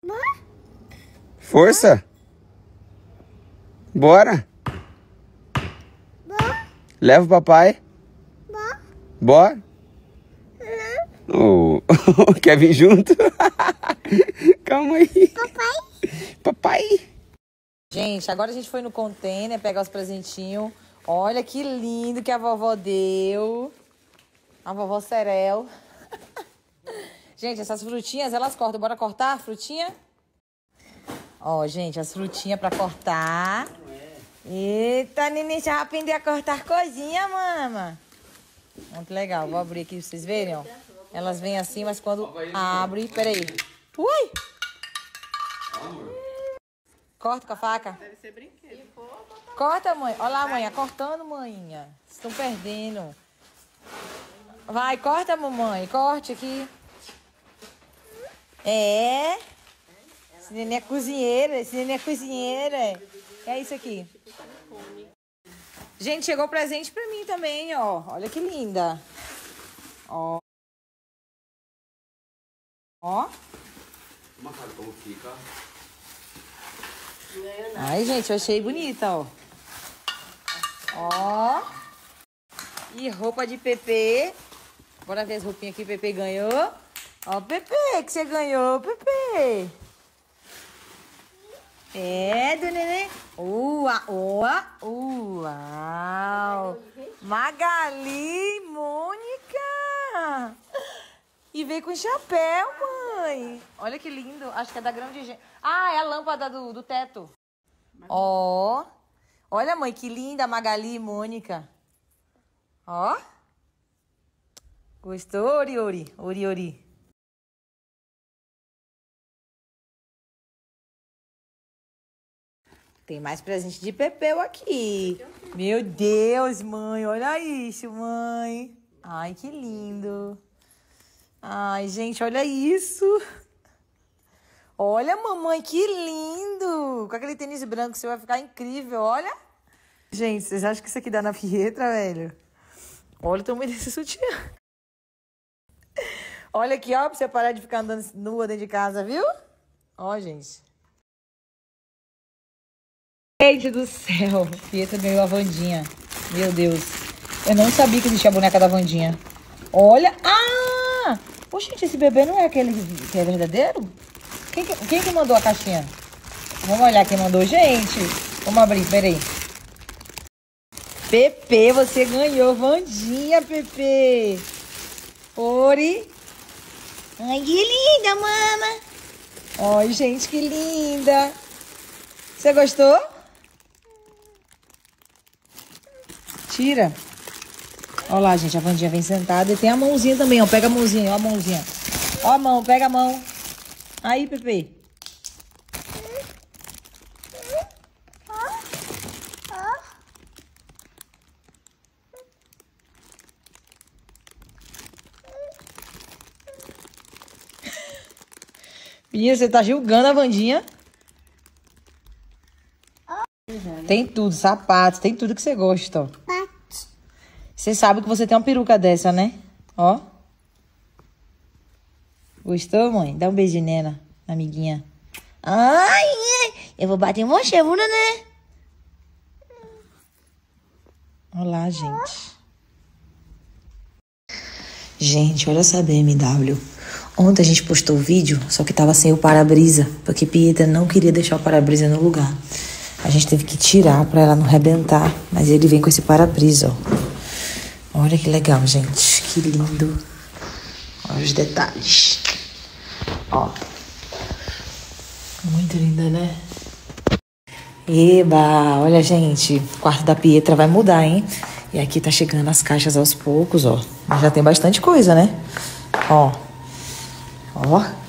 Força. Bora. Leva o papai. Bora. Oh. Quer vir junto? Calma aí. Papai. Gente, agora a gente foi no container pegar os presentinhos. Olha que lindo que a vovó deu. A vovó Serel. Gente, essas frutinhas, elas cortam. Bora cortar a frutinha? Ó, gente, as frutinhas pra cortar. Eita, neném, já aprendeu a cortar coisinha, mama. Muito legal. Vou abrir aqui pra vocês verem, ó. Elas vêm assim, mas quando abre... Peraí. Ui! Corta com a faca. Deve ser brinquedo. Corta, mãe. Olha lá, mãe. Cortando, mãinha. Vocês estão perdendo. Vai, corta, mamãe. Corte aqui. É. Esse neném é cozinheira. Esse neném é cozinheira. É isso aqui. Gente, chegou presente pra mim também, ó. Olha que linda. Ó. Ó. Como fica? Ai, gente, eu achei bonita, ó. Ó. E roupa de Pepe. Bora ver as roupinhas que o Pepe ganhou. Ó, Pepe, que você ganhou, Pepe. É, do neném. Uau. Magali, Mônica. E veio com chapéu, mãe. Olha que lindo. Acho que é da Grande Gente. Ah, é a lâmpada do teto. Ó. Olha, mãe, que linda a Magali e Mônica. Ó. Gostou, Oriori? Oriori. Tem mais presente de Pepeu aqui. Meu Deus, mãe. Olha isso, mãe. Ai, que lindo. Ai, gente, olha isso. Olha, mamãe, que lindo. Com aquele tênis branco, você vai ficar incrível, olha. Gente, vocês acham que isso aqui dá na Pietra, velho? Olha o tamanho desse sutiã. Olha aqui, ó, pra você parar de ficar andando nua dentro de casa, viu? Ó, gente. Gente do céu, Pietra ganhou a Wandinha. Meu Deus. Eu não sabia que existia a boneca da Wandinha. Olha. Ah! Ô, gente, esse bebê não é aquele que é verdadeiro? Quem que mandou a caixinha? Vamos olhar quem mandou. Gente, vamos abrir, peraí. Pepe, você ganhou Wandinha, Pepe. Ori. Ai, que linda, mama. Ai, gente, que linda. Você gostou? Tira. Olha lá, gente, a Wandinha vem sentada. E tem a mãozinha também, ó. Pega a mãozinha, ó a mãozinha. Ó a mão, pega a mão. Aí, Pepe. Menina, você tá julgando a Wandinha? Tem tudo, sapatos, tem tudo que você gosta, ó. Você sabe que você tem uma peruca dessa, né? Ó. Gostou, mãe? Dá um beijinho nela, amiguinha. Ai, eu vou bater em você, viu, né? Olá, gente. Gente, olha essa BMW. Ontem a gente postou o vídeo, só que tava sem o para-brisa, porque Pietra não queria deixar o para-brisa no lugar. A gente teve que tirar pra ela não arrebentar, mas ele vem com esse para-brisa, ó. Olha que legal, gente. Que lindo. Olha os detalhes. Ó. Muito linda, né? Eba! Olha, gente. O quarto da Pietra vai mudar, hein? E aqui tá chegando as caixas aos poucos, ó. Já tem bastante coisa, né? Ó. Ó.